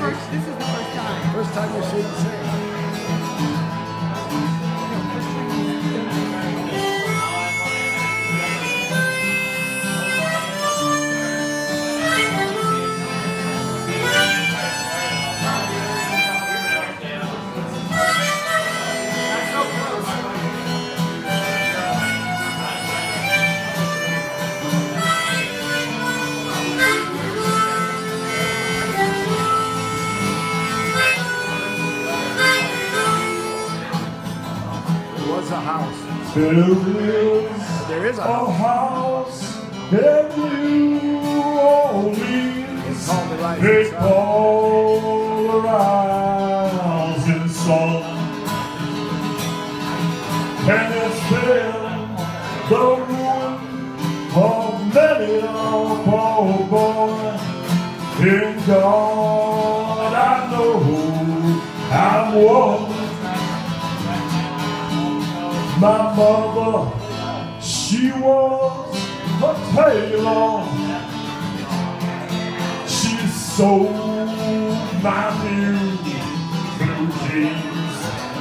This is the first time. First time you see him sing. A house. There is a house in New Orleans. They call the rising sun, and it's been the ruin of many a poor boy. In God I know I'm one. My mother, she was a tailor. She sewed my new blue jeans.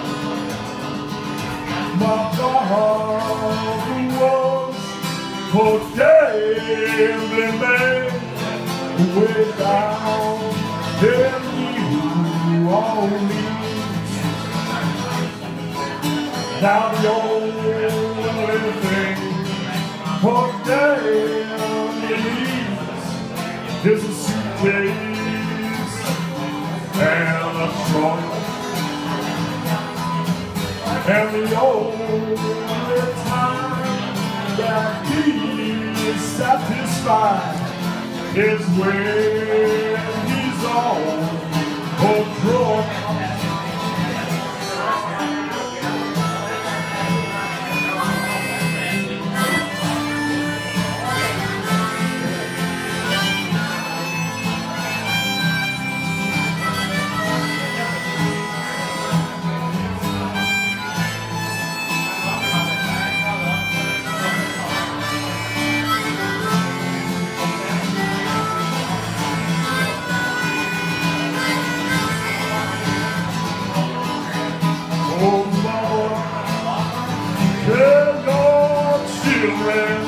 My father was a gambling man way down in New Orleans. Now the only thing for damn needs is a suitcase and a trunk, and the only time that he's satisfied is when he's on a drunk. Oh Lord, tell your children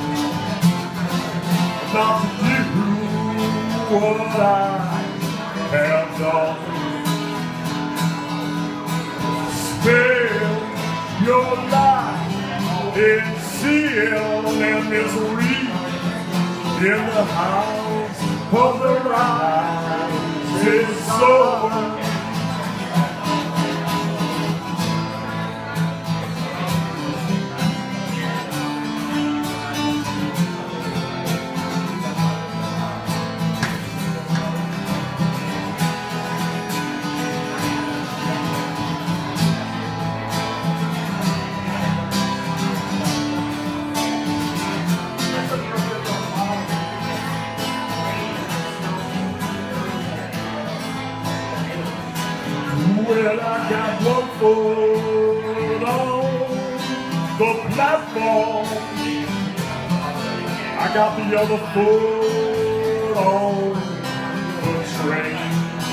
not to do what I have done. Spend your life in sin and misery in the house of the rising sun. Well, I got one foot on the platform, I got the other foot on the train,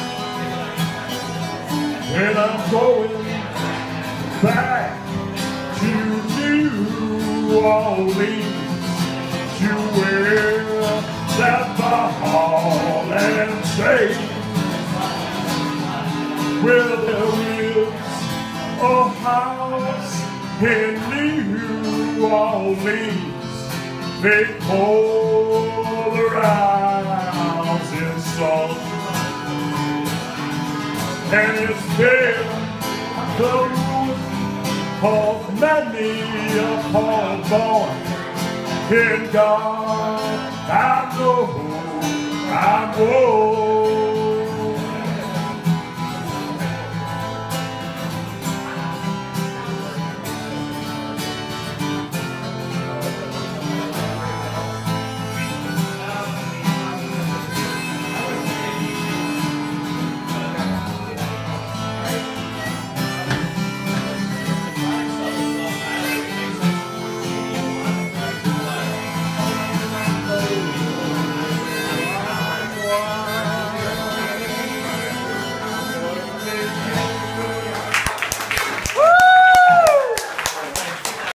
and I'm going back to New Orleans to wear that ball and chain. Well, there is a house in New Orleans they call the rising sun, and it's been the ruin of many a poor boy. In God I know I'm old.